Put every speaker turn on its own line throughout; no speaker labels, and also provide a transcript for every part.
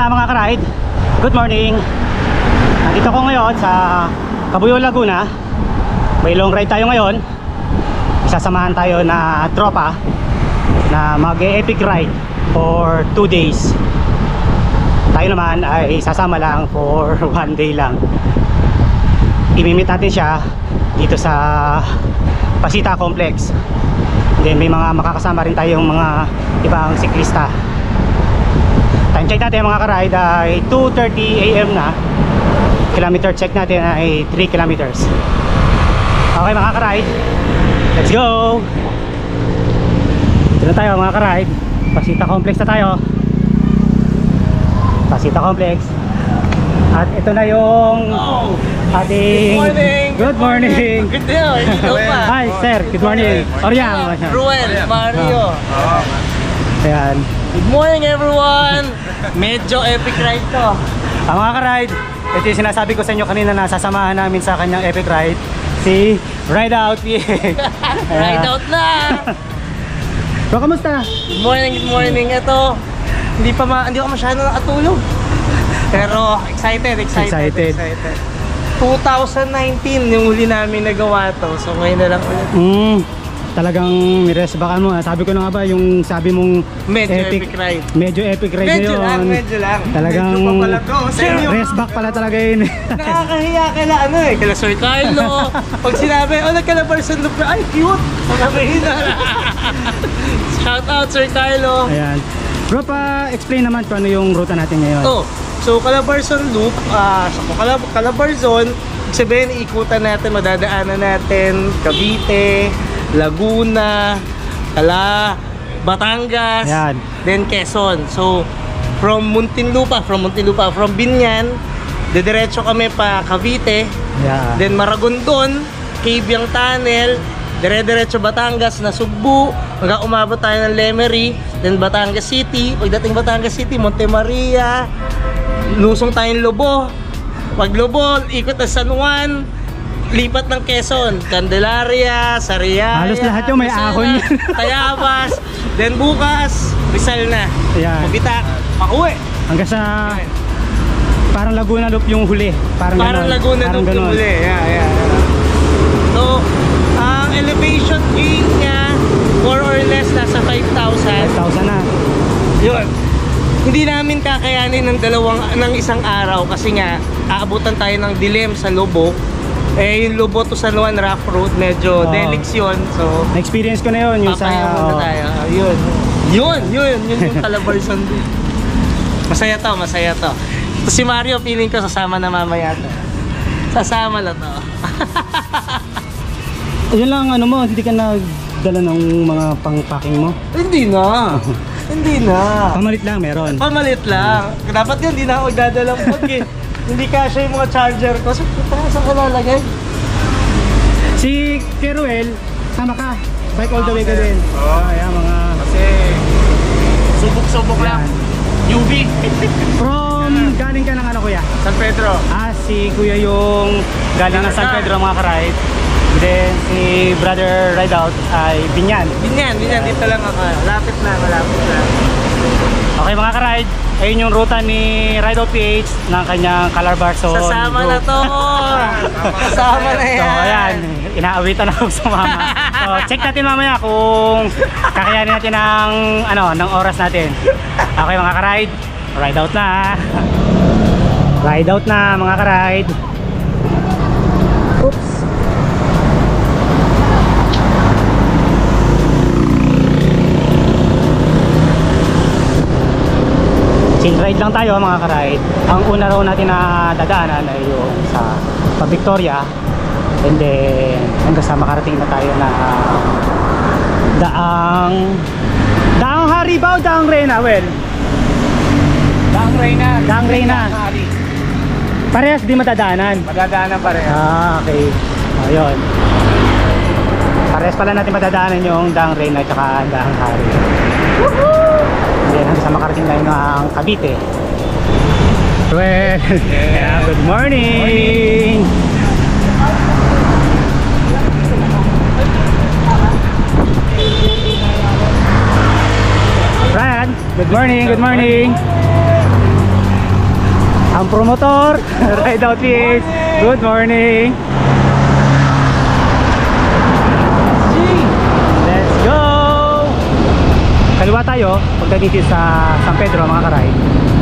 Kamusta mga ka-ride? Good morning. Nandito ko ngayon sa Cabuyao, Laguna. May long ride tayo ngayon. Isasamahan tayo na tropa na mag-epic ride for 2 days. Tayo naman ay sasama lang for 1 day lang. Imimit natin siya dito sa Pasita Complex. Then may mga makakasama rin tayong mga ibang siklista. Time check natin mga ka-ride ay 2:30 AM na. Kilometer check natin ay 3 kilometers. Okay mga ka-ride, let's go! Dito na tayo mga ka-ride. Pasita Complex na tayo. Pasita Complex. At ito na yung ating... Good morning!
Good day!
Hi sir, good morning! Oriang!
Ruel, Mario!
Ayan.
Good morning everyone! Medyo epic ride to.
Ang mga ka-ride, ito yung sinasabi ko sa inyo kanina na sasamahan namin sa kanyang epic ride, si Ride Out PH.
Ride out na!
So, kamusta?
Good morning. Ito, hindi ako masyado nakatulog. Pero excited. 2019 yung huli namin nagawa to. So ngayon na lang ulit.
Talagang nires baka mo. Sabi ko na nga ba yung sabi mong
medyo epic ride.
Medyo epic ride na yun.
Medyo lang.
Talagang
medyo pa pala to.
rest back pala talaga yun.
Nakakahiya kaila kaila Sir Carlo. Pag sinabi, nagka-person loop na, ay cute. Sabihin na. Shout out Sir Carlo.
Ayan. Bro, explain naman kung ano yung ruta natin ngayon.
So Calabarzon Loop, Calabarzon, sabihin ikutan natin, madadaanan natin Cavite, Laguna, Batangas,
Ayan.
then Quezon. So from Muntinlupa, from Binyan, diretso kami pa Cavite, then Maragondon, Cabiang Tunnel, dire-diretso Batangas na Sugbu, hanggang umabot tayo ng Lemery, then Batangas City. Pagdating Batangas City, Monte Maria, lusong tayong Lobo. Pag Lobo, ikot na San Juan, lipat ng Quezon, Candelaria, Sariaya,
halos lahat yung may ahon.
Tayabas, then bukas Rizal na.
Ayan.
Mabitak, pauwi.
Hanggang sa parang Laguna Loop yung huli. Parang
Laguna Loop yung huli. Yeah. So, ang elevation gain niya more or less nasa 5,000.
5,000 na.
Yun. Hindi namin kakayanin ng isang araw kasi nga aabutan tayo ng dilim sa Lobo. Yung Lobo to San Juan rough road, medyo delix yun. So,
na-experience ko na yun yung sa
tayo. Yun yung Calabarzon. Masaya to. So, si Mario feeling ko sasama na mamaya to. Sasama na to.
Yun lang mo, hindi ka nagdala ng mga pang-packing mo?
Hindi na.
Pamalit lang meron.
Pamalit lang. Dapat yun, hindi na ako magdadalang pag hindi kasya yung mga charger ko. So, saan ko lalagay?
Si Keruel, sama ka. Bike all the way ka din. Ayan mga...
Kasi subok-subok lang. UV.
Galing ka ng kuya?
San Pedro.
Si kuya yung galing ng San Pedro mga ka-ride. Then si brother Ride Out ay Binyan. Dito lang ako. Malapit na. Okay mga ka-ride, ayun yung ruta ni Ride Out PH ng kanyang Calabarzon.
Sasama na to. Sasama na yan.
So ayan, inaawitan ako sa mama. So check natin mamaya kung kakayanin natin ng oras natin. Okay mga ka-ride, ride out na. Ride out na mga ka-ride. Oops. Chill ride lang tayo mga ka-ride. Ang una raw natin na dadaanan ay yung sa Victoria, and then hanggang sa makarating na tayo na Daang Haribaw, Daang Reyna. Daang Reyna. Parehas di matadaanan.
Madadaanan parehas.
Okay. Ayun. Parehas pala natin matadaanan yung Daang Reyna at saka Daang Hari. Hanggang sa makarating tayo ng Cavite. Well, good morning. Good morning, good morning. Ang promotor, Ride Out PH. Good morning. Let's go. Kaliwa tayo pagdating dito sa San Pedro mga ka-ride.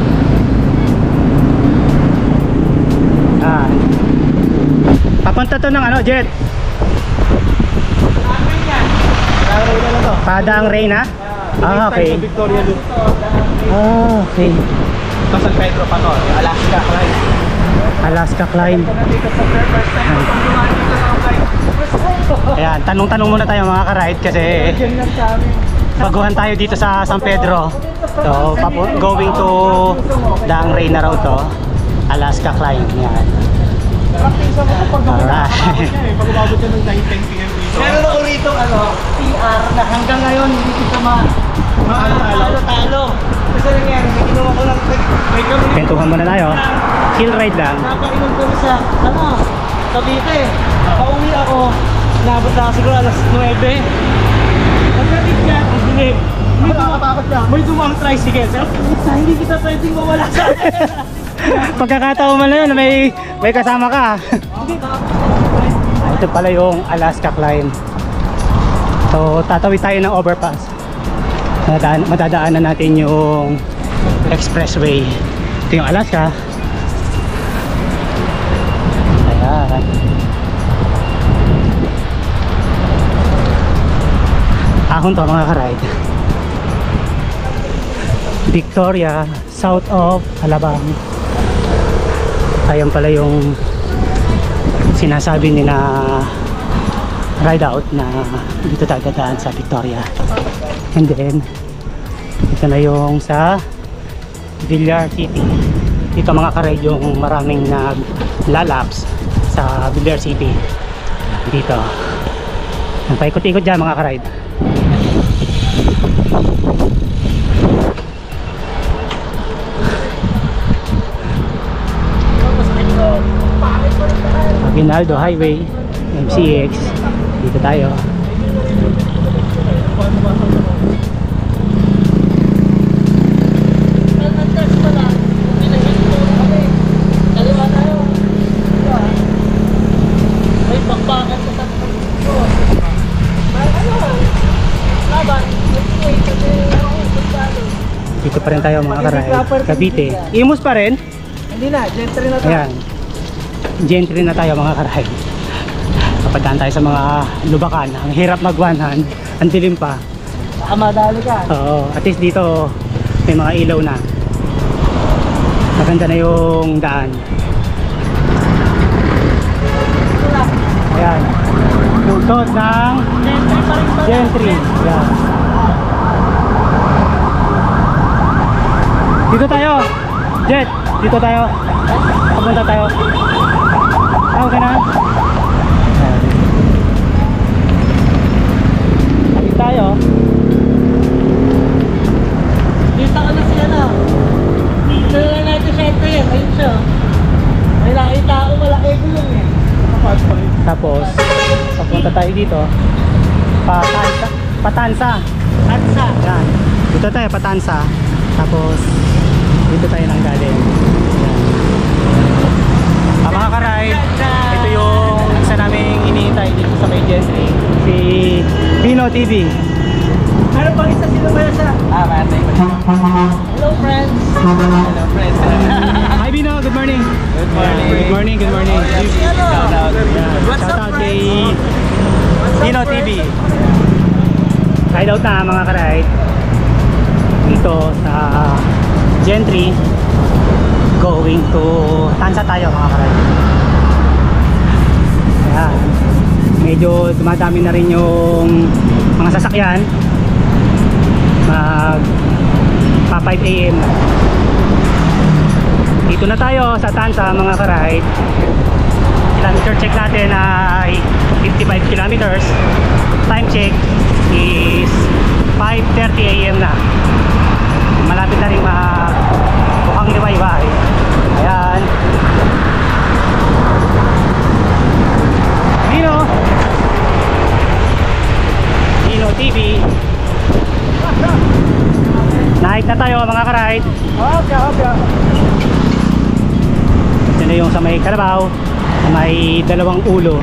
Papunta to ng ano, Jet? Padang Reyna? Ah, okay.
Victoria Loop.
Ah, okay.
Ito San Pedro pa to, Alaska Climb.
Alaska Climb.
Nandito sa first time ko pag dito sa climb.
Ayan, tanong-tanong muna tayo mga ka-ride kasi baguhan tayo dito sa San Pedro. So, going to Dang Reyna raw to. Alaska Climb. Ayan. Alright.
Pag umabot siya ng 9:10 PM dito. Meron ako rito, PR na hanggang ngayon hindi kita talo. Kasi nangyari, may kinuha ko lang,
Pentuhan muna tayo. Chill ride lang.
napainom kami sa, Cavite. Pauwi ako, nabot na siguro alas 9. Pagdating dyan, ang dilim. May dumang tricycle. Hindi kita pwedeng mawala sa
Pagkakataon mo na yun, may kasama ka. Ito pala yung Alaska Climb. So, tatawid tayo ng overpass. Madadaanan natin yung expressway. Ito yung Alaska. Ayan. Ahon to mga ka-ride. Victoria, south of Alabang. Ayan pala yung sinasabi ni na ride out na dito tayo dadaan sa Victoria. And then ito na yung sa Villar City. Dito mga ka-ride yung maraming naglalaps sa Villar City. Dito paikot-ikot dyan mga ka-ride. Aguinaldo Highway, MCX. Dito tayo. Dito pa rin tayo mga ka-ride. Cavite. Imus pa rin?
Hindi na, gentry na to.
Ayan. Gentry na tayo mga ka-ride. Kapadaan tayo sa mga lubakan. Ang hirap mag-one-hand. Ang dilim pa.
Baka madali ka.
Oo. At least dito may mga ilaw na. Maganda na yung daan. Ayan. Lungsod ng Gentry. Ayan. Dito tayo. Jet. Dito tayo. Papunta tayo. Okay na. Dito tayo.
Dito ka na siya na. Dito na natin siya ito yan. Ayun siya. May nakita ako malaki gulong eh.
Tapos papunta tayo dito. Patansa.
Tansa.
Yan. Dito tayo Patansa. Tapos dito tayo nang galing. Mga ka-ride, ito yung isa naming iniintay dito sa may Gentry, si Bino TV.
Meron pang isa sino ba yun siya? Matay pa siya. Hello friends. Hello friends.
Hi Bino, good morning.
Good morning.
Good morning, good morning.
Shout out. What's
Shout
up
out kay
friends?
Bino TV. Ride out na mga ka-ride dito sa Gentry. Going to Tansa tayo mga ka-ride. Ayan. Medyo dumadami na rin yung mga sasakyan. Pa 5 AM na. Dito na tayo sa Tansa mga ka-ride. Kilometer check natin ay 55 kilometers. Time check is 5:30 AM na. Malapit na rin mukhang liwayway. Ayan. Bino TV. Nahit na tayo mga ka-ride.
Okay.
na yung sa may Kalabaw, sa may dalawang ulo.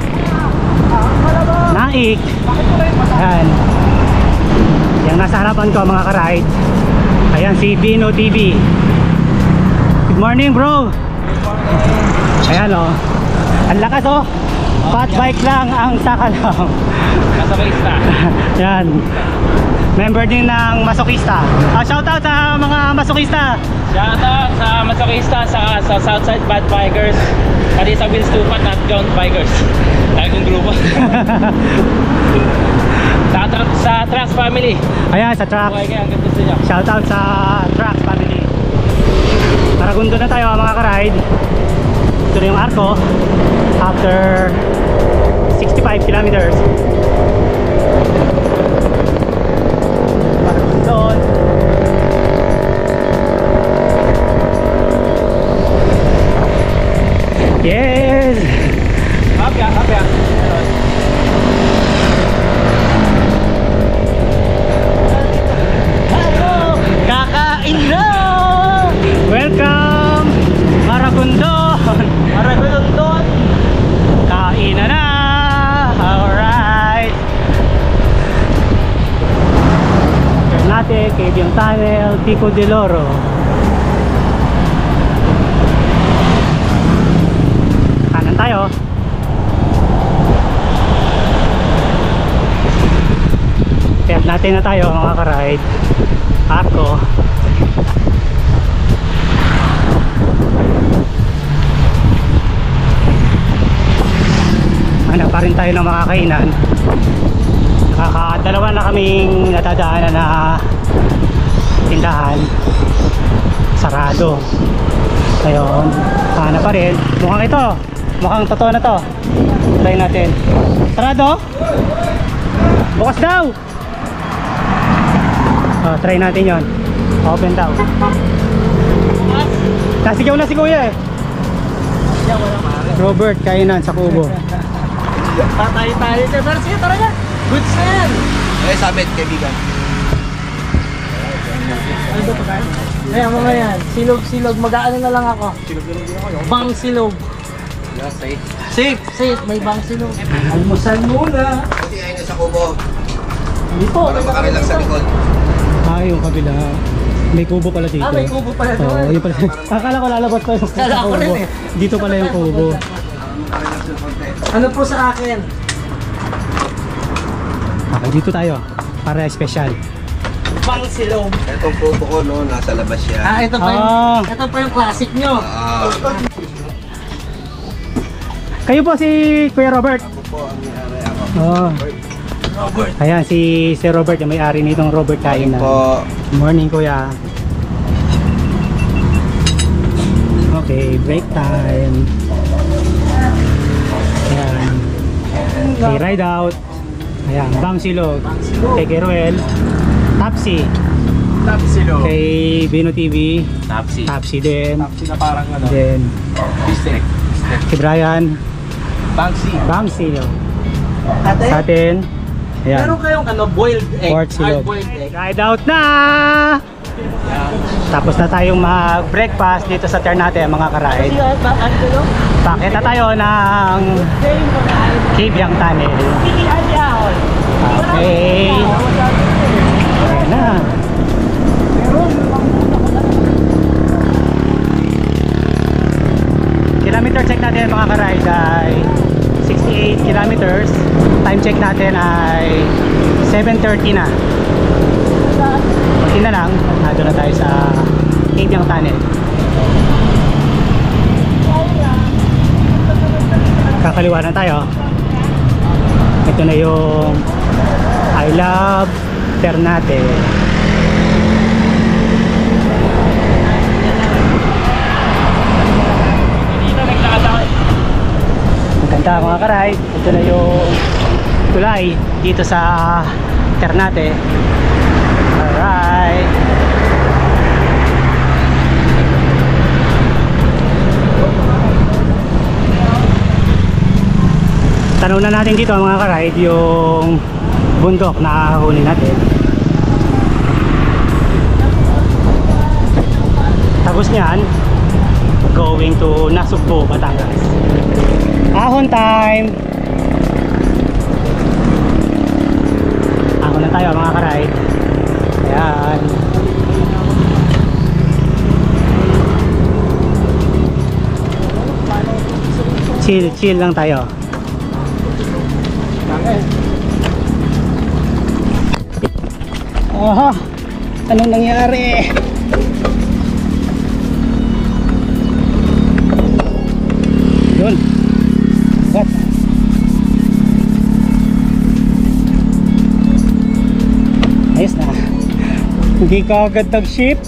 Naik. Ayan. Yung nasa harapan ko mga ka-ride. Ayan si Bino TV. Good morning bro. Ayan oh. Ang lakas oh. Fat bike lang ang sakalam.
Masokista.
Yan. Member din ng Masokista. Shoutout sa mga Masokista.
Shoutout sa Masokista sa Southside Bad Bikers. Pati sa Vince Tupat at John Bikers. Lagi kong grupo. sa Trax Family.
Ayan sa Trax.
Okay, ang ganda sa inyo.
Shoutout sa Trax Family. Maragundo na tayo mga ka-ride. Ito na yung Arco. After 65 kilometers. Maragondon. Yes!
Kapya.
Kakain na! Welcome! Maragondon!
Maragondon!
Kain na! Alright! Ternate, Cabiang Tunnel, Pico de Loro. Kanan tayo. Kaya natin na tayo mga ka-ride. Arco. Hanap pa rin tayo ng mga kainan. Nakakadalawa na kaming natadaanan na tindahan. Sarado. Ngayon, hanap pa rin. Mukhang ito. Mukhang totoo na to. Try natin. Sarado? Bukas daw! Oh, try natin yon. Open daw. Nasigaw na si kuya eh. Robert, kainan sa kubo.
Tatay tayo. Pero sige, tara na. Good sir.
Eh, sabit, kaibigan.
Ano ba ito kayo? Ayan, mga yan. Silog. Mag-aano na lang ako. Bang silog.
Yeah, safe.
Safe. May bang silog. Almusal muna.
Kasi ayun na sa kubo.
Hindi po.
Para makarelax sa likod.
Yung kabila. May kubo pala dito.
May kubo pala doon.
Oo, yun pala. Akala ko lalabas pa yung
Akala ko rin
kubo.
eh.
Dito pala yung kubo.
Makarelax ng konti.
Ano po sa akin?
Okay, dito tayo. Para special.
Bang silog.
Itong kubo ko, no, nasa labas siya.
Ito pa yung classic nyo.
Kayo po si Kuya Robert.
Ako po ang may-ari ako.
Robert. Ayan, si Robert, yung may-ari nitong Robert Kainan.
Po.
Good morning, Kuya. Okay, break time. Ayan. Okay, ride out. Ayan, Bang Silog. Kay Keruel. Tapsi.
Tapsilo.
Kay Bino TV.
Tapsi.
Tapsi din.
Tapsi na parang ano.
Then,
Bistek.
kay Brian.
Bangsi.
Bang Silog.
Ate,
Sa atin. Ayan.
meron kayong boiled egg.
Port Silog.
Boiled egg.
Ride out na! Tapos na tayong mag-breakfast dito sa Ternate mga ka-ride. Bakit na tayo ng Cabiang Tunnel. Okay. Ayan na. Kilometer check natin mga ka-ride ay 68 kilometers. Time check natin ay 7:30 na. Kunti na lang, nandun na tayo sa Cabiang Tunnel. Kakaliwa na tayo. Ito na yung I Love Ternate. Maganda mga ka-ride. Ito na yung tulay dito sa Ternate. Alright. Tanong na natin dito mga ka-ride yung bundok na huli natin. Tapos niyan, going to Nasugbo, Batangas. Ahon time! Ahon na tayo mga ka-ride. Ayan. Chill lang tayo. Aha, anong nangyari? Yun. What? Ayos na. Hindi ka agad nag-ship.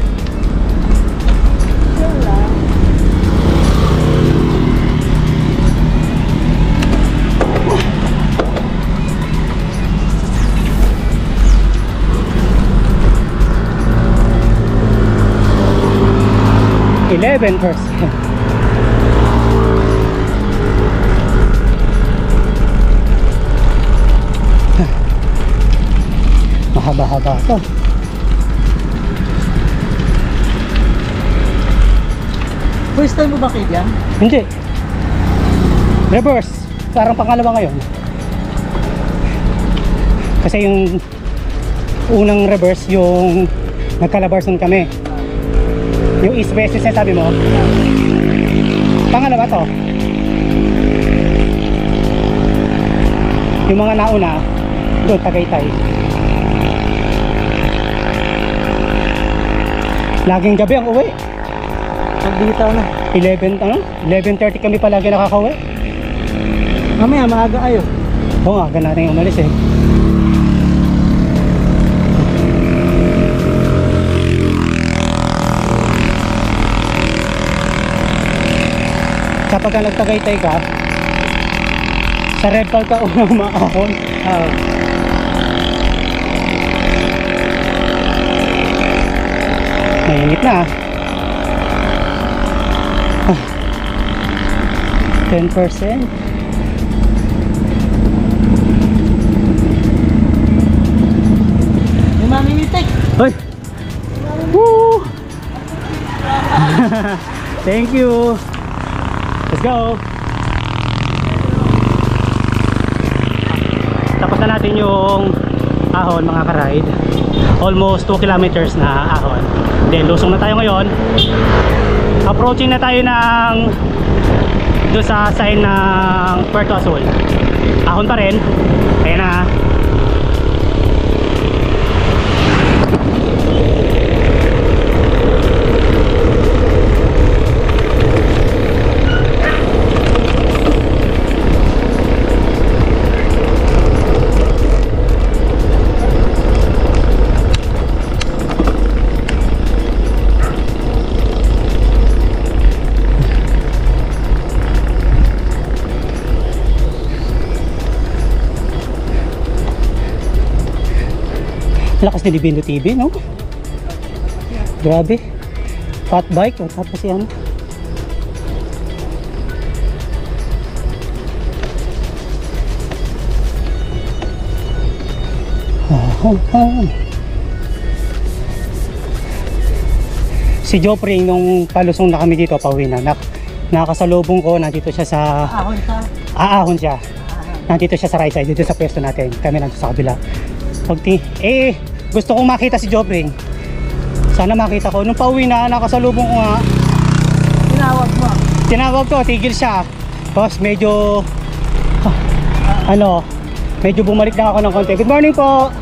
%11. Mahaba-haba to.
First time mo ba kayo yan?
Hindi. Reverse. Parang pangalawa ngayon. Kasi yung unang reverse, yung nagkalabarson kami. Yung East West yung sabi mo. Pangalawa to. Yung mga nauna, doon Tagaytay. Laging gabi ang uwi.
Nagbitaw na.
11:30 kami palagi nakakauwi.
Mamaya maaga kayo.
Oo nga, agad natin umalis eh. Kapag nagtagaytay ka, sa Redpal ka unang maahon. Mainit na. 10%.
May mamimitik.
Hoy! Woo! Thank you! Let's go! Tapos na natin yung ahon mga ka-ride. Almost 2 kilometers na ahon. Then lusong na tayo ngayon. Approaching na tayo ng doon sa sign ng Puerto Azul. Ahon pa rin. Ayan na. Lakas ni Libino TV, no? Grabe. Fat bike, o tapos yan. Si Jopring nung palusong na kami dito, pauwi na. Nakasalubong ko, nandito siya sa...
Ahon ka?
Aahon siya. Nandito siya sa right side, dito sa pwesto natin. Kami nandito sa kabila. Gusto kong makita si Jopring. Sana makita ko. Nung pauwi na, nakasalubong ko nga.
Tinawag mo?
Tinawag ko, tigil siya. Tapos medyo medyo bumalik na ako ng konti. Good morning po.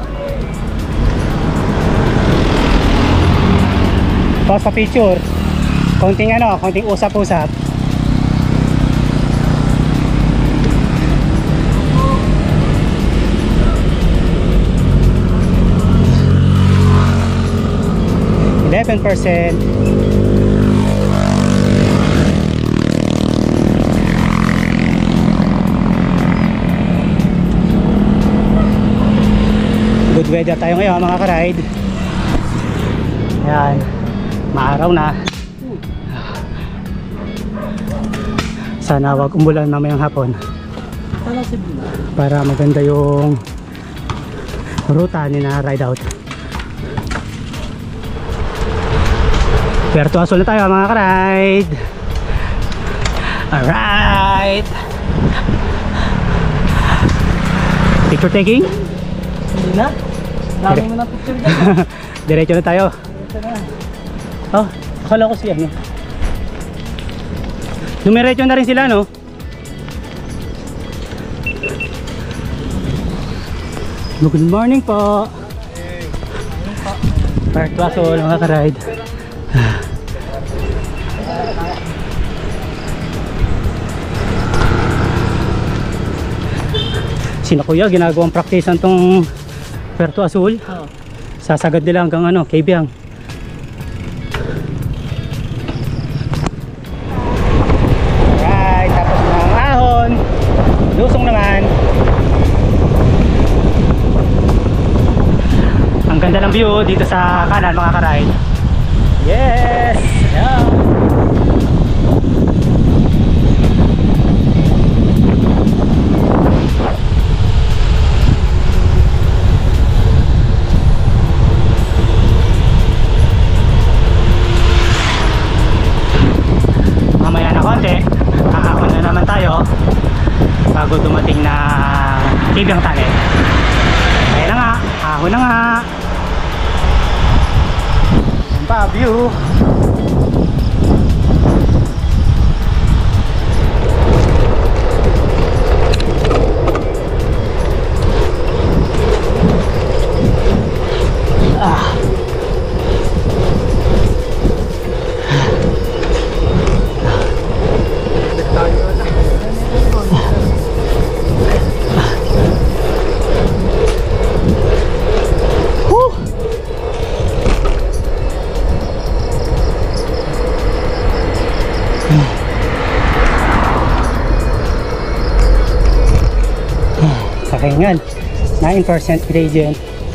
Tapos pa picture. Konting usap-usap. %11. Good weather tayo ngayon mga ka-ride. Ayan, maaraw na. Sana wag umulan mamayang hapon para maganda yung ruta ni na ride out. Puerto Azul na tayo mga ka-ride. Alright. Picture taking?
Hindi na. Dami mo na picture dyan.
Diretso na tayo. Oh, akala ko si ano. Dumiretso na rin sila, no? Good morning po. Park Plaza, mga ka-ride. Sina kuya, ginagawang praktisan tong Puerto Azul. Sasagad nila hanggang ano, Kabyang. Alright, tapos na ang ahon. Lusong naman. Ang ganda ng view dito sa kanan, mga ka-ride. Yes! Yeah. Mamaya na konti, aahon na naman tayo bago dumating na Kabyang Tunnel. Ayan na nga, ahon na nga. Ayan pa, view. Sakayangan 9% gradient.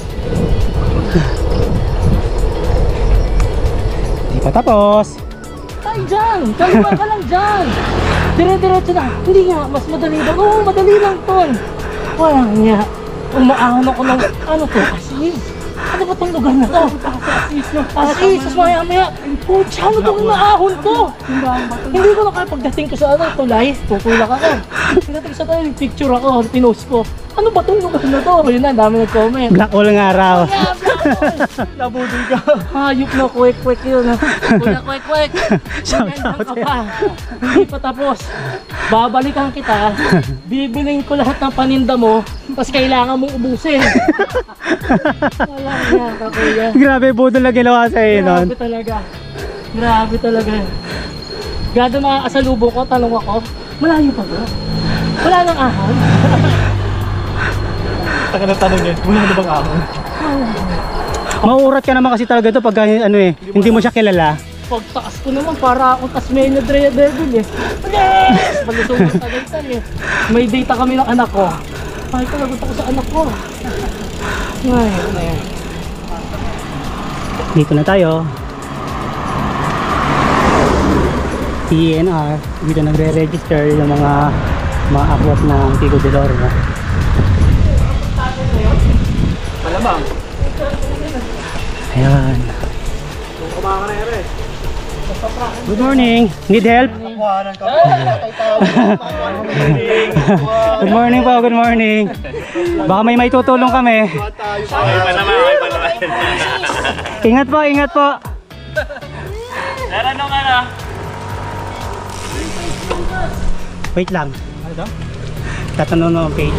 Di pa tapos.
Ay, dyan! Kaliwa ka lang dyan! Dire-diretso na! Hindi nga, mas madali lang. Oo, madali lang ton. Walang nga. Umaahon ako ng, ano to, Asis. Ano ba itong lugar na to? Asis, no? Asis, mas maya-maya. Pucha, ano itong inaahon ko? Hindi ko na kaya pagdating ko sa ano, tulay, tutulak ako. Pagdating sa tayo, picture ako, pinost ko. Ano ba itong lugar na to? Yun na, dami nag-comment.
Black hole ng araw.
Nabudol ka. Hayop na, kwek-kwek yun. Kuya kwek-kwek. Ganyan ka pa. Hindi pa tapos. Babalikan kita. Bibilin ko lahat ng paninda mo. Tapos kailangan mong ubusin. Wala nga ka, kuya.
Grabe, budol na ginawa sa iyo nun.
Grabe talaga. Grabe talaga. Gado mga kasalubong ko, tanong ako, malayo pa ba? Wala nang ahon.
Taka na tanong yun, wala na bang ahon?
Mauurat ka naman kasi talaga ito pag ano eh, hindi mo siya kilala.
Pagtaas ko naman para akong Tasmania Devil eh. Yes! Malusog ng Tagaytay eh. May data kami ng anak ko. Ay, talagot ako sa anak ko. Ay, ano yan.
Dito na tayo. PNR, dito nagre-register yung mga akwat ng Pico del Oro.
Malamang.
Ayan. Good morning. Need help? Good morning po, good morning. Baka may tutulong kami.
Okay pa naman.
Ingat po, ingat po.
Ano ka na?
Wait lang. Ano to? Tatanong ng page.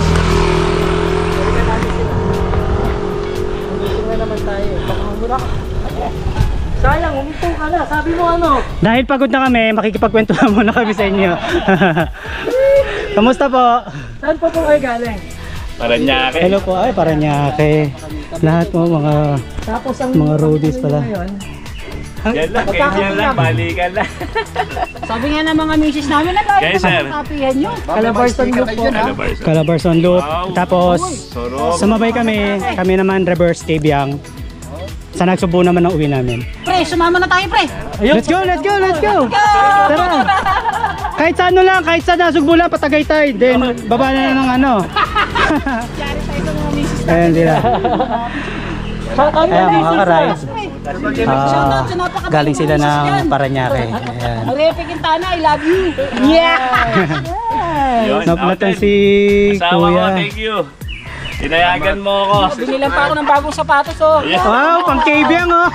Tingnan naman tayo. Baka mura ka. Sayang, umintong ka na. Sabi mo ano?
Dahil pagod na kami, makikipagkwento na muna kami sa inyo. Kamusta po?
Saan pa po kayo galing?
Paranaque.
Hello po, ay Paranaque. Lahat po mga
Tapos ang
mga roadies pala.
ngayon,
Yan lang, ganyan lang, balikan lang.
Sabi nga ng mga misis namin na tayo
Guys, sir.
kapihan nyo.
Calabarzon Loop po.
Calabarzon Loop.
Wow.
Tapos
Sorok.
sumabay kami naman reverse Kabyang. Sa nagsubo naman ang uwi namin.
Pre, sumama na tayo pre.
Let's go, let's go, let's go! Tara! Kahit sa ano lang, kahit sa Nasugbo lang, Patagaytay. Then, baba na ng ano.
Yari tayo sa mga misis
Ayan sila. Ayan mga ka-rides. Galing sila ng Paranaque. Ayan.
Repe Quintana, I love you. Yeah!
Yun,
Naplatan
Alden.
si
Asawa ko,
Kuya.
thank you. Tinayagan mo ako.
Binilang pa ako ng bagong sapatos, oh.
Wow, pang KBM oh.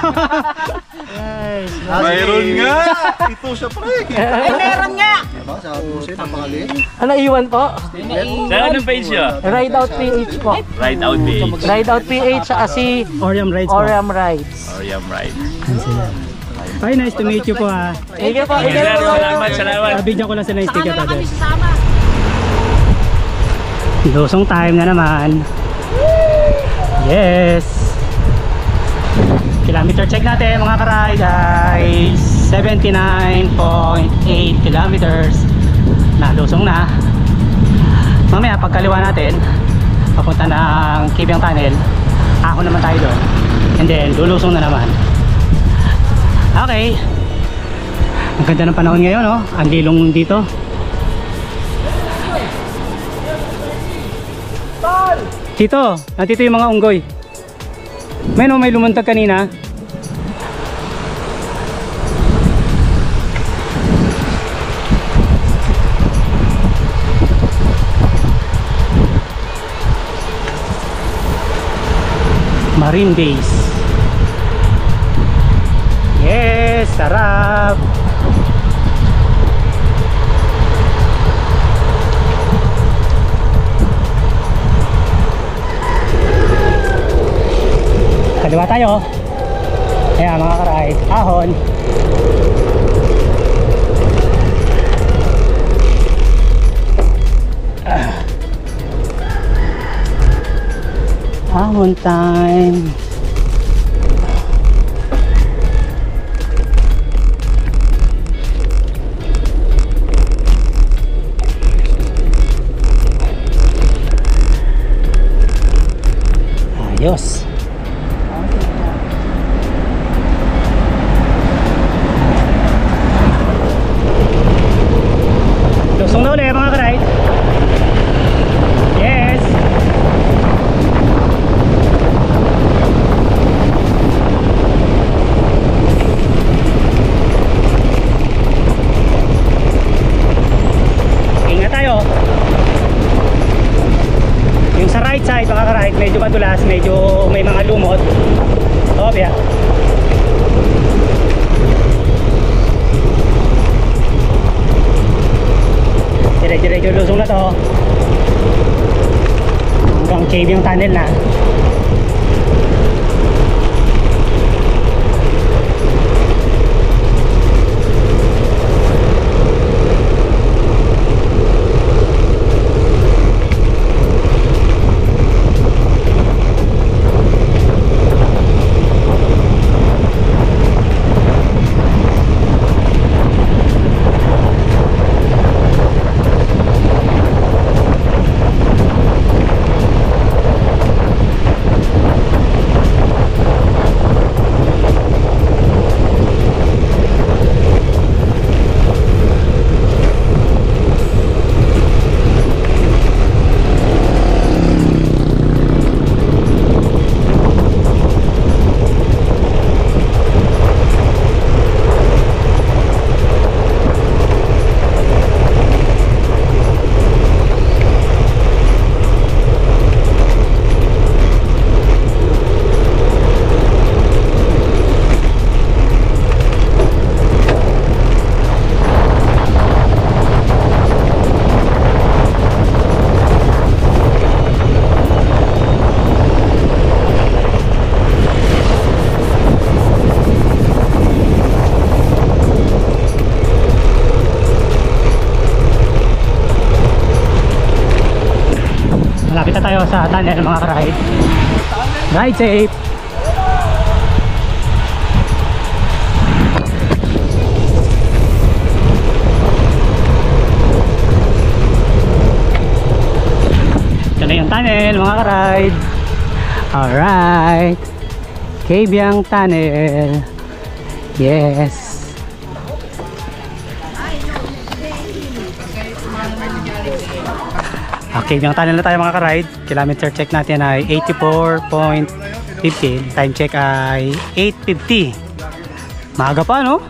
Mayroon nga! Ito siya pre!
Ay, meron nga!
Ano iwan po?
Sa anong page yun?
Ride Out PH po.
Ride Out PH.
Ride Out PH saka si
Oriam Rides po.
Oriam Rides.
Oriam Ride.
Ay, nice to meet you po ha.
Thank you po.
Salamat, salamat.
Nabigyan ko lang sila yung sticker
Saka na
brother.
kami sasama.
Lusong time na naman. Yes. Kilometer check natin mga ka-ride ay 79.8 kilometers. Nalusong na. Mamaya pagkaliwa natin papunta ng Kibyang Tunnel. Ako naman tayo doon. And then lulusong na naman. Okay. Ang ganda ng panahon ngayon, oh. Ang lilong dito. Tito, nandito yung mga unggoy. May lumantag kanina. Marine Days. Yes, sarap. Kaliwa tayo. Ayan mga ka-ride, ahon. Ahon time. Ayos. Lusong na ulit mga ka-ride. Yes. Ingat tayo. Yung sa right side mga ka-ride medyo madulas, medyo may mga lumot. Obya. Dire-diretso lusong na to hanggang cave yung tunnel na. Malapit na tayo sa tunnel mga ka-ride. Ride safe. Ito na yung tunnel mga ka-ride. Alright, Kibyang Tunnel. Yes. Okay, yung tunnel na tayo mga ka-ride. Kilometer check natin ay 84.8 8:15. Time check ay 8:50. Maaga pa, no?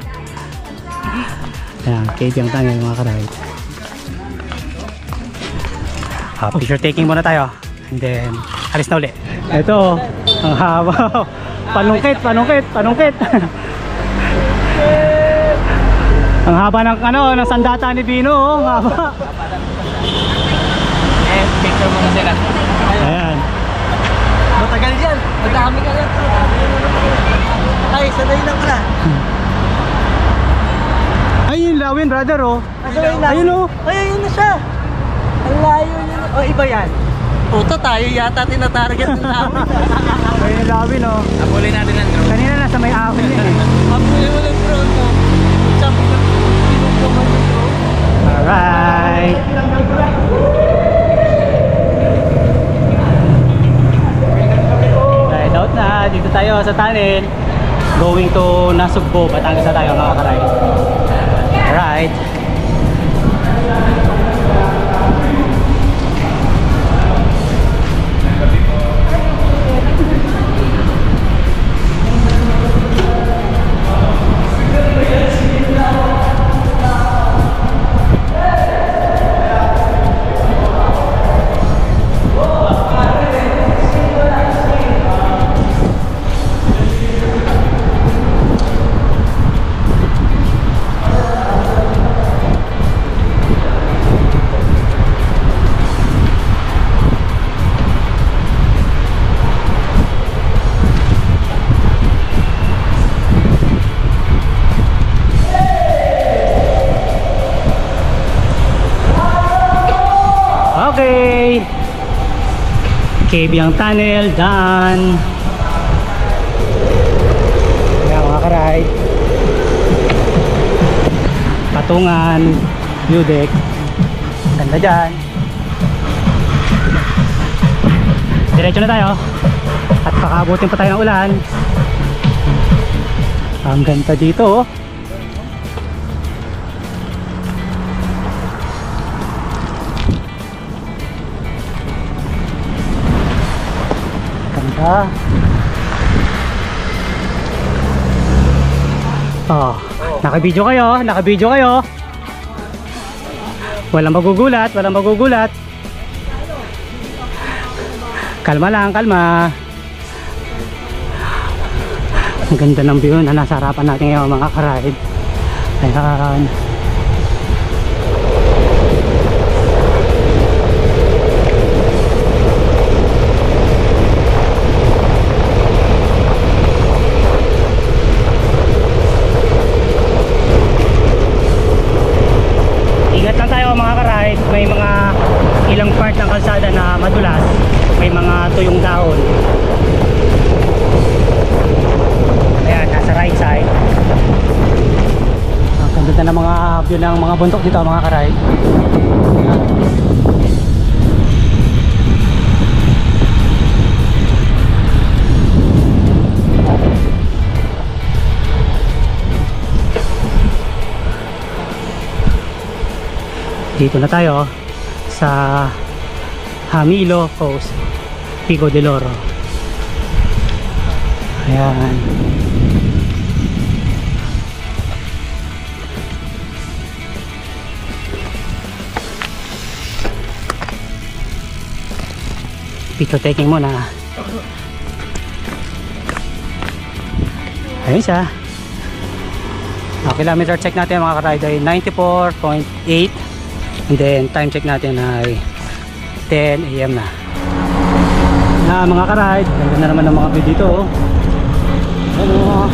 Ayan, cave yung tunnel mga ka-ride. Picture taking muna tayo. And then, alis na ulit. Ito, ang haba. Panungkit. Ang haba ng ng sandata ni Bino, oh. Ang haba.
Picture mo na sila.
Ayan.
Matagal yan. Madami ka na. Ay, sanay na pala.
Ay, yung lawin, brother, oh.
Ayun, oh. Ay, ayun na siya. Ang layo niya. O, iba yan. Puta, tayo yata tinatarget ng namin.
Ay, yung lawin, oh.
Abulin natin ang drone.
Kanina nasa may ahon yan, eh.
Mabuli mo ng drone mo. Sabi ko, pinupuman yung drone.
Alright. Ride out na. Dito tayo sa tunnel. Going to Nasugbo. Batangas na tayo mga ka-ride. Alright. Okay. Cave yung tunnel, done. Ayan mga ka-ride. Patungan, view deck. Ganda dyan. Diretso na tayo. At pakaabutin pa tayo ng ulan. Ang ganda dito, oh. Oh, naka-video kayo. Walang magugulat. Kalma lang. Ang ganda ng view na nasa harapan natin ngayon mga ka-ride. Ayan. May mga ilang part ng kalsada na madulas, may mga tuyong dahon. Ayan, nasa right side. Ang ganda ng mga view ng mga bundok dito mga ka-ride. Dito na tayo sa Hamilo Coast, Pico del Oro. Ayan. Picture taking muna. Ayun siya. Kilometer check natin mga ka-ride ay 94.8. And then time check natin ay 10 AM na. Mga ka-ride, ganda na naman ng mga view dito, oh. Ano?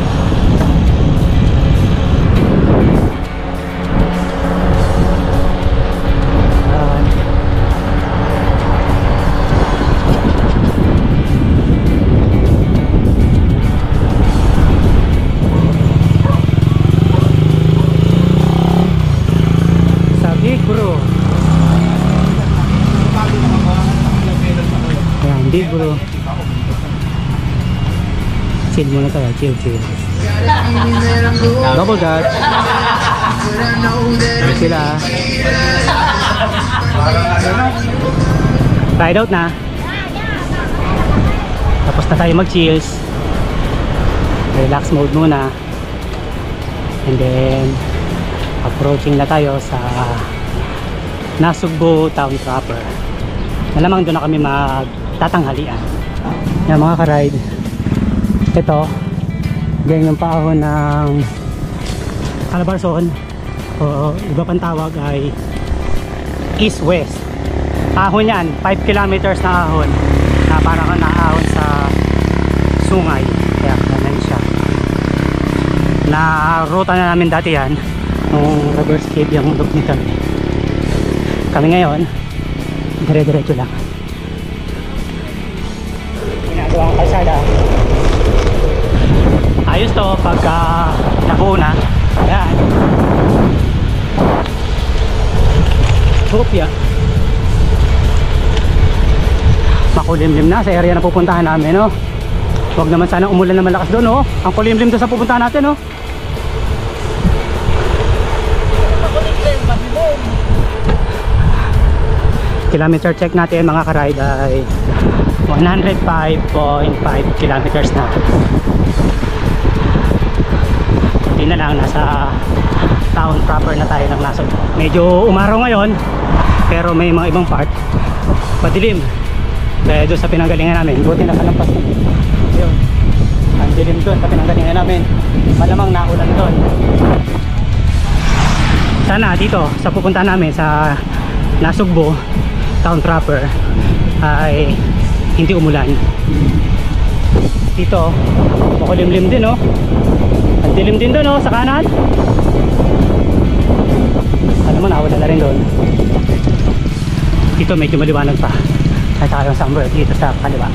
Big bro. Chill muna tayo, chill. Double dutch. Sila. Ride out na. Tapos Tapos na tayo mag-chills. Relax mode muna. And then approaching na tayo sa Nasugbu Town proper. Malamang doon na kami magtatanghalian. Yan mga ka-ride. Ito, ganyan yung paahon ng Calabarzon. O iba pang tawag ay east-west. Ahon yan, 5 kilometers na ahon na parang naahon sa sungay. Kaya ganyan siya. Na ruta na namin dati yan nung reverse cave yung look nito. Kami ngayon dire-diretso lang. Ginagawa ang kalsada. Ayos to pagka nabuo na. Ayan. Hopya. Makulimlim na sa area na pupuntahan namin, no? Huwag naman sana umulan na malakas doon, no? Ang kulimlim doon sa pupuntahan natin, no? Kilometer check natin mga ka-ride ay 105.5 kilometers na. Hindi na lang, nasa town proper na tayo ng Nasugbu. Medyo umaraw ngayon pero may mga ibang part padilim. Kaya doon sa pinanggalingan namin, buti nakalampas na. Ayun, ang dilim doon sa pinanggalingan namin. Malamang naulan doon. Sana dito sa pupuntahan namin sa Nasugbu town proper ay hindi umulan. Dito makulimlim din, oh. Ang dilim din doon, oh, sa kanan. Alam mo, nawala na rin doon. Dito medyo maliwanag pa. Ay tayo somewhere dito sa kaliwa.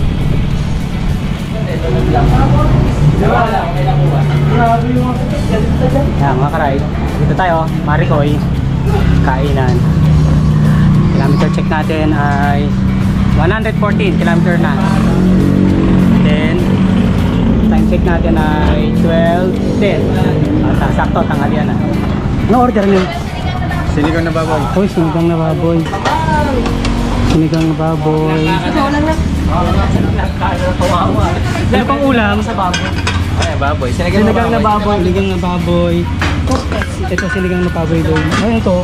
Yan mga ka-ride, dito tayo, Maricoy, kainan. Kilometer check natin ay 114 kilometer na. Then time check natin ay 12:10. At sakto tanghalian na. Ano order niyo?
Sinigang na baboy.
Uy, sinigang na baboy. Sinigang na baboy. Ano pang ulam? Sa baboy.
Ay, baboy.
Sinigang na baboy. Sinigang na baboy. Ito sinigang na baboy doon. Ay, ito.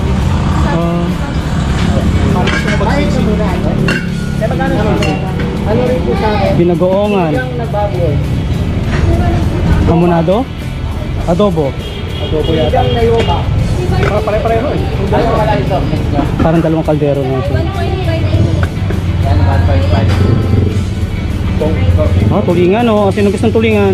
Binagoongan. Kamunado? Adobo. Adobo yata. Pare-pareho eh. Parang dalawang kaldero na siya. Tulingan, oh. Sino gusto ng tulingan?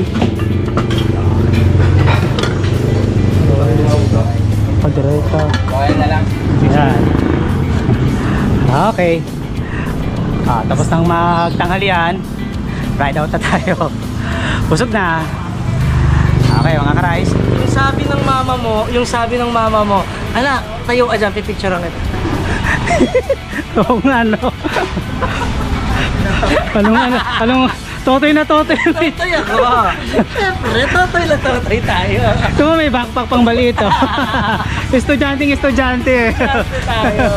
Kaldereta. Yan. Okay. Tapos nang magtanghalian, ride out na tayo. Busog na. Okay mga ka-rice.
Yung sabi ng mama mo, anak, tayo ka dyan, pipicturean kita.
Oo nga, no? Anong totoy na totoy.
Totoy ako. Siyempre, totoy tayo.
Ito mo, may backpack pang baliit, oh. Estudyante.
tayo.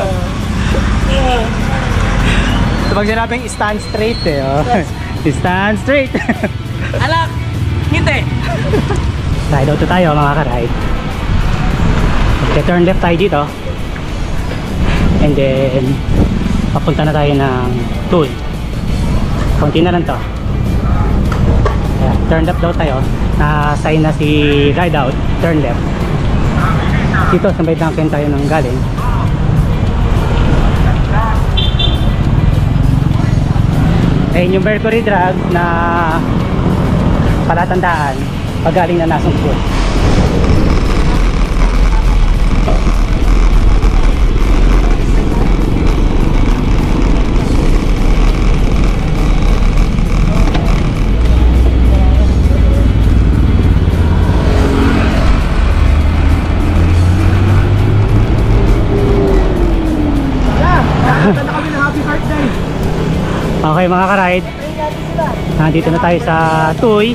Ito pag sinabing stand straight, eh, oh. Stand straight.
Anak, ngiti.
Ride out na tayo mga ka-ride. Turn left tayo dito. And then papunta na tayo ng tool. Konti na lang to. Ayan, turn left daw tayo. Na-sign na si ride out. Turn left. Dito sa may Dunkin tayo nang galing. Ayun yung Mercury Drug na palatandaan pag galing na Nasugbu. Okay mga ka-ride, nandito na tayo sa Tuy.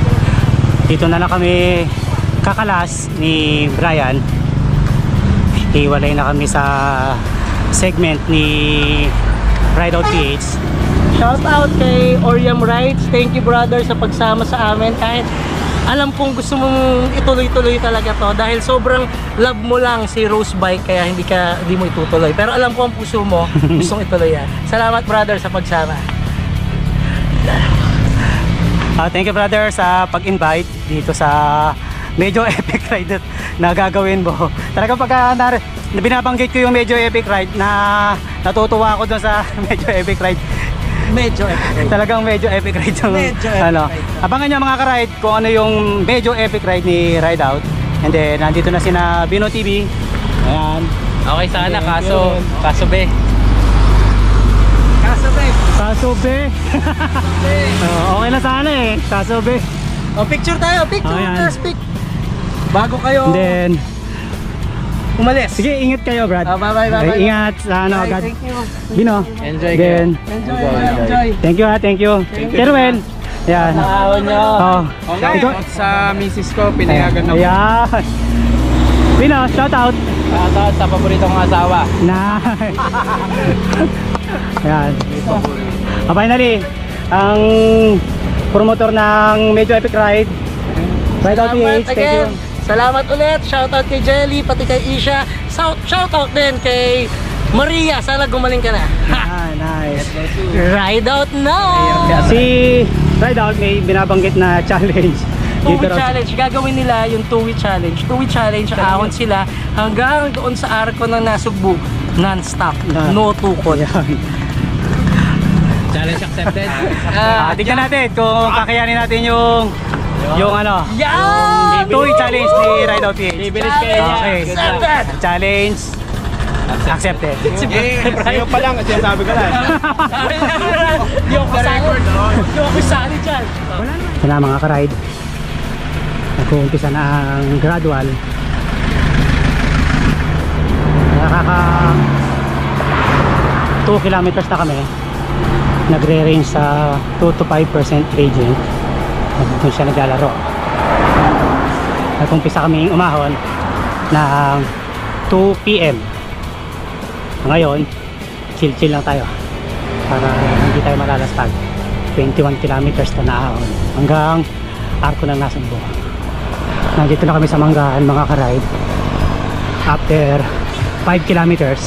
Dito na lang kami kakalas ni Brian. hiwalay na kami sa segment ni Ride Out PH.
Shout out kay Oriam Rides. Thank you brother sa pagsama sa amin. Kahit alam kong gusto mong ituloy-tuloy talaga to dahil sobrang love mo lang si Rose Bike kaya hindi mo itutuloy. Pero alam ko ang puso mo gustong ituloy yan. Salamat brother sa pagsama.
Thank you brother sa pag-invite dito sa medyo epic ride na gagawin mo. Talagang pagka binabanggit ko yung medyo epic ride na natutuwa ako dun sa medyo epic ride.
Medyo epic ride.
Talagang medyo epic ride yung
Medyo epic
ano.
ride.
Abangan nyo mga ka-ride kung ano yung medyo epic ride ni Ride Out. And then nandito na sina Bino TV. Ayan.
Okay sana, kaso be.
Kaso be. Okay na sana eh. Kaso be.
O picture tayo, picture.
Ayan.
First pic. Bago kayo
And then
umalis.
sige, ingat kayo Brad.
Bye-bye.
Ay, ingat sa ano
Bye,
agad.
thank you.
Bino.
Enjoy
Then
Enjoy.
thank you ha, thank you. Teruel. Ayan.
Nakahon nyo.
Oh.
Shout out sa misis ko, pinayagan ako.
Ayan. Bino, shout out.
Shoutout sa paborito kong asawa.
Nice. Ayan. Finally, ang promotor ng Medyo Epic Ride, Ride Out
Salamat
PH, thank you.
again. Salamat ulit. Shoutout kay Jelly, pati kay Isha. Shoutout din kay Maria. Sana gumaling ka na. Ha!
Nice.
Ride out now!
Si Ride Out may binabanggit na challenge.
Two-week
Dito raw-
challenge. Gagawin nila yung two-week challenge. Two-week challenge, ahon sila hanggang doon sa arko ng Nasugbu. Non-stop. No tukod.
Ayan.
Challenge accepted.
Tignan natin kung kakayanin natin yung ano,
Yan!
two-week challenge ni Ride Out PH.
Bibilis kayo niya.
Okay.
Accepted!
Challenge accepted.
Sa'yo pa lang, sinasabi ka lang.
Di ako kasali dyan.
Ito na mga ka-ride, nag-uumpisa na ang gradual. Nakaka 2 kilometers na kami. Nagre-range sa 2 to 5% gradient. Doon siya naglalaro. Nag-umpisa kami umahon ng 2 PM. Ngayon, chill lang tayo para hindi tayo malalaspag. 21 kilometers na naahon hanggang arko ng Nasugbu. Nandito na kami sa Manggahan mga ka-ride. After 5 kilometers,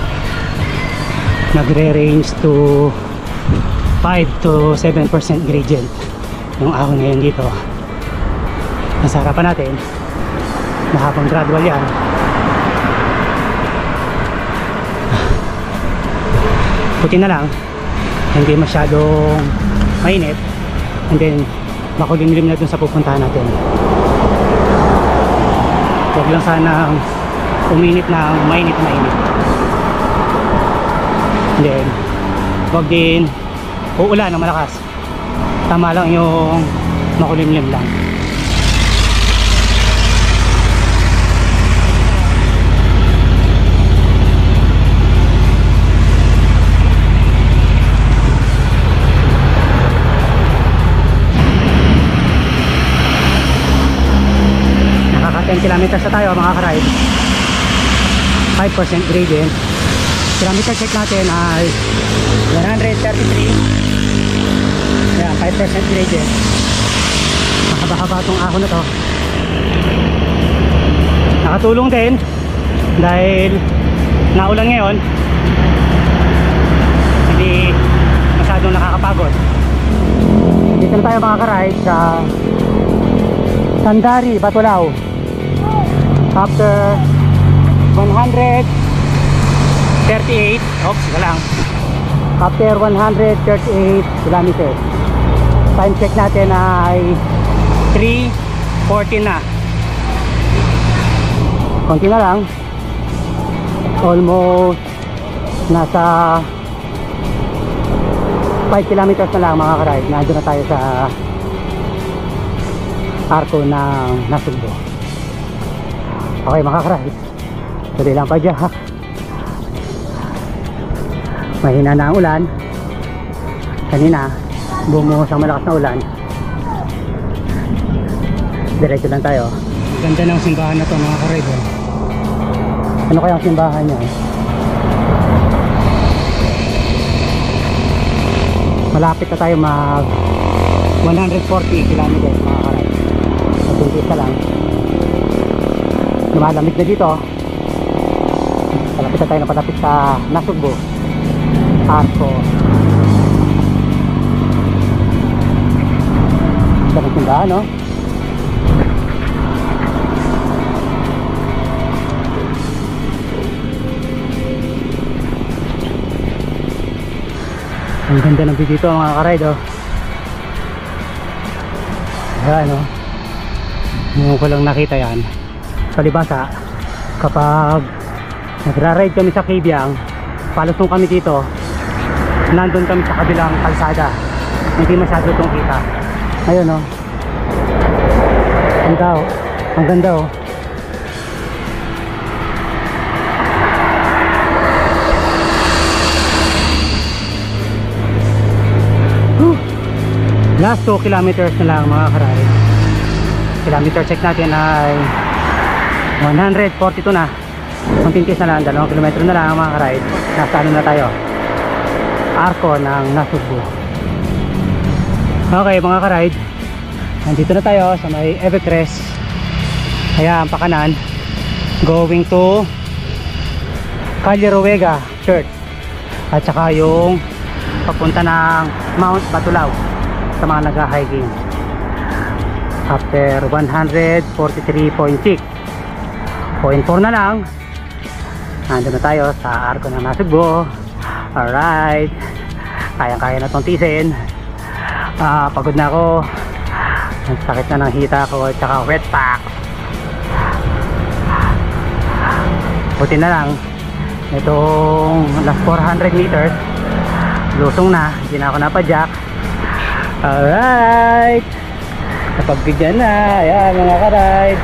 nagre-range to 5 to 7% gradient yung ahon ngayon dito. Nasa harapan natin, mahabang gradual yan. Puti na lang, hindi masyadong mainit, and then makulimlim na dun sa pupuntahan natin. Huwag lang sanang uminit na mainit. And then huwag din uulan ng malakas, tama lang yung makulimlim lang. Nakaka 10 kilometers na tayo mga ka-ride. 5% gradient. Kilometer check natin ay 133. Yan, 5% gradient. Mahaba-haba itong ahon na to. Nakatulong din dahil naulan ngayon, hindi masyadong nakakapagod. Dito na tayo mga ka-ride sa Sandari, Batulao. After 138, oops, lang. After 138 kilometers. Time check natin ay 3:14 na. Konti na lang. Almost nasa 5 kilometers na lang mga ka-ride. Nandun na tayo sa arko ng Nasugbu. Okay mga ka-ride, tuloy lang pa dyan. Mahina na ang ulan. Kanina bumuhos ang malakas na ulan. Diretso lang tayo. Ganda ng simbahan na to mga ka-ride. Ano kayang simbahan niya? Malapit na tayo mag 140 kilometers mga karad. Mag-umpisa lang. Lumalamig na dito. Palapit na tayo na palapit sa Nasugbo. Arco. Ito ng simbahan, no? Ang ganda ng view dito mga karide, oh. Ayan, oh. Ngayon ko lang nakita yan. Palibasa, kapag nagra-ride kami sa Kibyang, palusong kami dito, nandun kami sa kabilang kalsada. Hindi masyado itong kita. Ayun, oh. Ang ganda, oh. Ang ganda, oh. Last 2 kilometers na lang mga karide. Kilometer check natin ay 142 na. Kontintis na lang, 2 kilometro na lang mga karide. Nasa ano na tayo, Arco ng Nasugbo. Okay mga karide, nandito na tayo sa may Evercrest. Kaya ang pakanan, going to Calle Ruega Church. At saka yung papunta ng Mount Batulao sa mga nag-hiking. After 143.6, 0.4 na lang, nandun na tayo sa Arco ng Nasugbo. Alright, kayang-kaya na itong tisin. Pagod na ako, ang sakit na ng hita ko at saka wet pack. Buti na lang itong last 400 meters lusong na, hindi na ako napadyak. Alright, napagbigyan na. Ayan mga karide,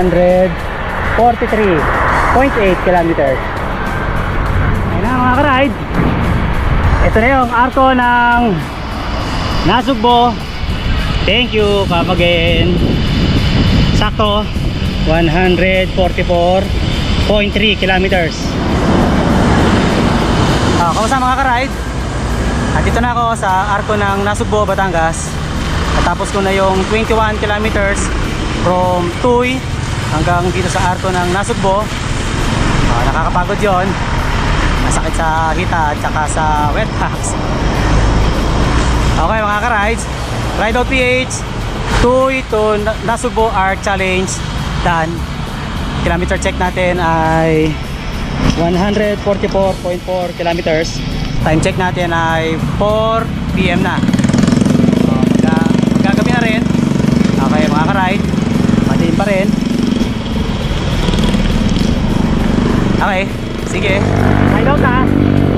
143.8 kilometers. Ayan na mga karide, ito na yung Arco ng Nasugbo. Thank you, come again. Sakto 144.3 kilometers. Kamusta mga karide? Dito na ako sa Arco ng Nasugbo, Batangas. Natapos ko na yung 21 kilometers from Tuy hanggang dito sa Arco ng Nasugbo. Nakakapagod yon, masakit sa hita at saka sa wet packs. Okay mga ka-rides, Ride Out PH, Tuy to Nasugbo Arc Challenge done. Kilometer check natin ay 144.4 kilometers. Time check natin ay 4 PM na. Magagabi na rin. Okay mga ka-ride, madiin pa rin. Okay, sige, ride out na.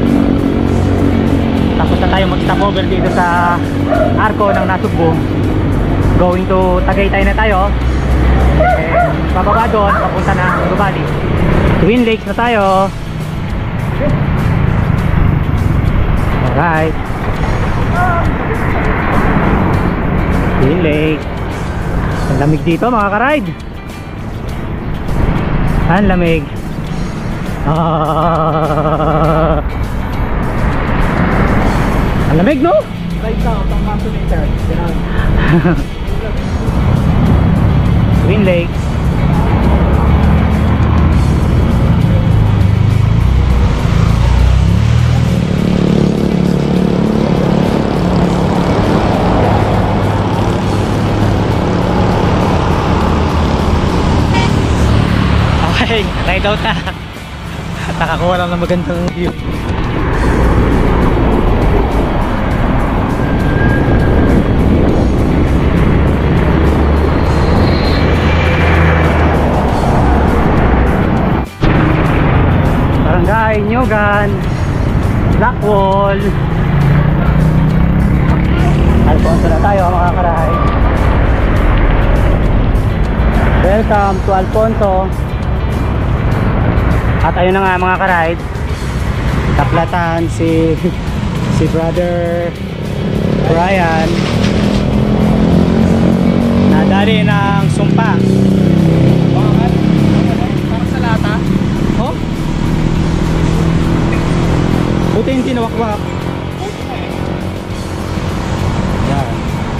Tapos na tayo mag-stop over dito sa Arco ng Nasugbo. Going to Tagaytay na tayo. Bababa doon, papunta na Nuvali. Twin Lakes na tayo. Alright, Twin Lake. Ang lamig dito mga ka-ride. Ang lamig. Ang lamig, no?
Right now, pang calculator.
Twin Lakes. Okay, ride out na. Nakakuha lang ng magandang view. Barangay Nyogan, Blackwall, Alfonso na tayo mga karahay. Welcome to Alfonso. At ayun na nga mga ka-ride, taplatan si brother Brian, nadali ng sumpa.
Para sa lata? Oh?
natin tinawakwak. Yan.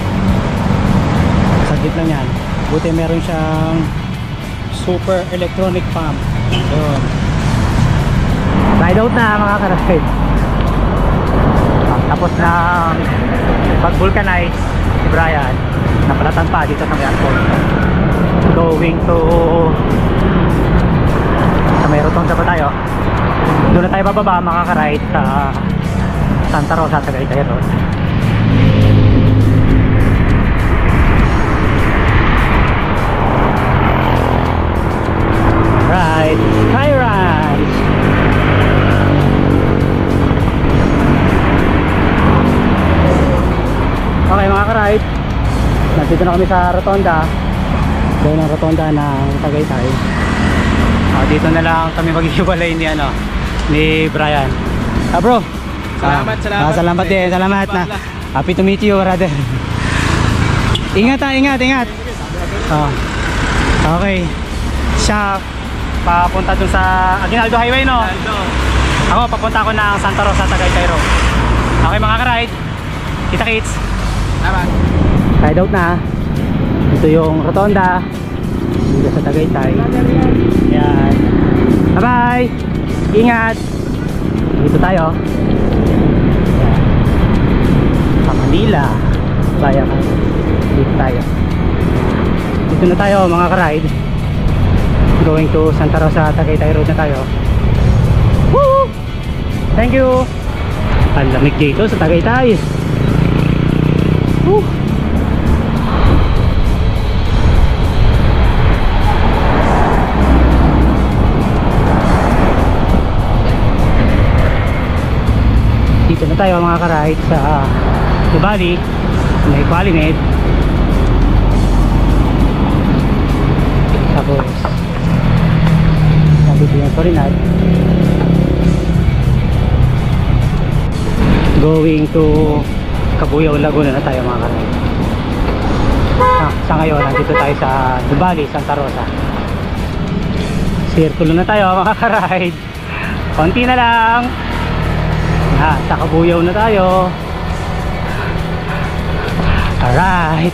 Saglit lang yan. Buti meron siyang super electronic pump. Yun. Ride out na mga ka-ride. Tapos na pag-vulcanize si Brian. Napalatan pa dito sa airport. Going to sa may rotonda pa tayo. Doon na tayo bababa makaka-ride sa Santa Rosa, Tagaytay Road. Right, hi Ranch. Okay mga ka-ride, nandito na kami sa rotonda. Doon ang rotonda ng Tagaytay. Dito na lang kami maghihiwalay ni Brian. Bro. Salamat din. Salamat na. Happy to meet you, brother. Ingat. Okay. Siya papunta dun sa Aguinaldo Highway, no? Ako papunta ako ng Santa Rosa, Tagaytay Road. Okay mga ka-ride. Kita-kits. Ride out na. Ito yung rotonda dito sa Tagaytay. Yan. Bye bye. Ingat. Dito tayo. Yan. Sa Manila. Bayan. Dito tayo. Dito na tayo mga ka-ride. Going to Santa Rosa, Tagaytay Road na tayo. Woo! Thank you. Ang lamig dito sa Tagaytay. Woo! Dito na tayo mga ka-ride sa Nubali, may Qualinate. Tapos dito yung Sorinad. Going to Cabuyao, Laguna na tayo mga ka-ride. Sa ngayon nandito tayo sa Nubali, Santa Rosa. Circle na tayo mga ka-ride. Konti na lang. Sa Cabuyao na tayo. Alright.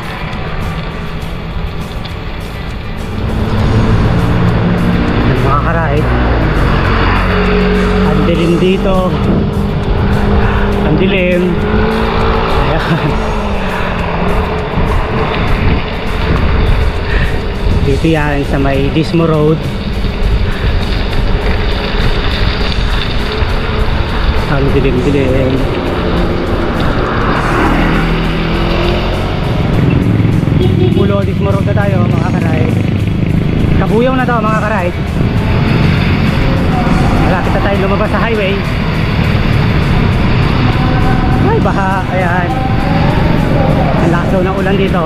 Mga ka-ride, ang dilim dito. Ang dilim. Ayan. Dito yan sa may Dismo Road. Ang dilim-dilim. Pulo Dismo Road na tayo mga ka-ride. Cabuyao na daw mga ka-ride. Malapit na tayo lumabas sa highway. Ay baha. Ayan. Ang lakas daw ng ulan dito.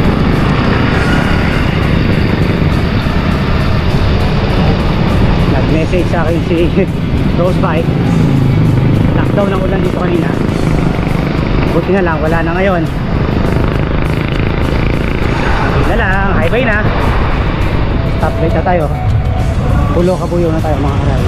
Nag-message sa akin si Rose Bike. Lockdown ng ulan dito kanina. Buti na lang wala na ngayon. Buti na lang, highway na. Stoplight na tayo. Pulo Cabuyao na tayo mga ka-ride.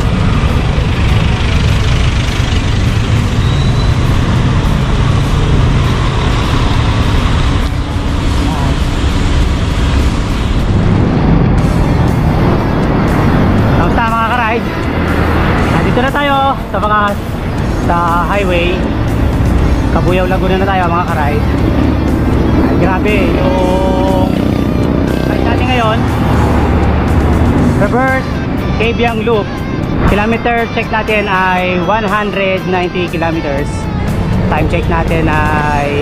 Kamusta mga ka-ride? Nandito na tayo sa highway. Cabuyao, Laguna na tayo mga ka-ride. Grabe yung ride natin ngayon. Reverse Cabiang Loop. Kilometer check natin ay 190 kilometers. Time check natin ay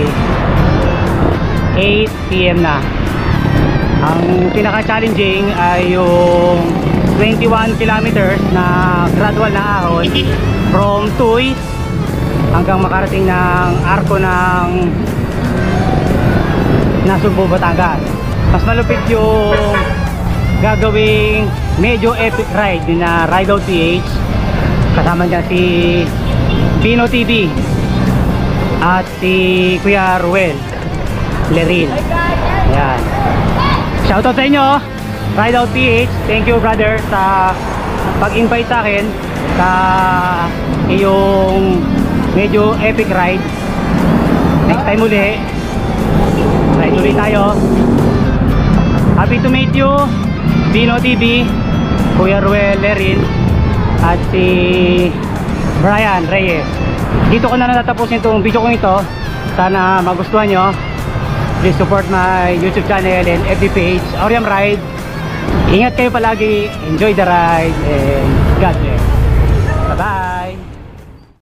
8 PM na. Ang pinaka-challenging ay yung 21 kilometers na gradual na ahon from Tuy hanggang makarating ng arko ng Nasugbo, Batangas. Mas malupit yung gagawing medyo epic ride na Ride Out PH. Kasama niya si Pino TV at si Kuya Ruel Leril. Ayan. Shoutout sa inyo, Ride Out PH. Thank you brother sa pag-invite sa akin. sa iyong medyo epic ride. Next time uli, ride ulit tayo. Happy to meet you, Bino TV, Kuya Ruel Lerin, at si Brian Reyes. Dito ko na natatapusin itong video ko ito. Sana magustuhan nyo. Please support my YouTube channel and FB page, Auriam Ride. Ingat kayo palagi, enjoy the ride, and God bless.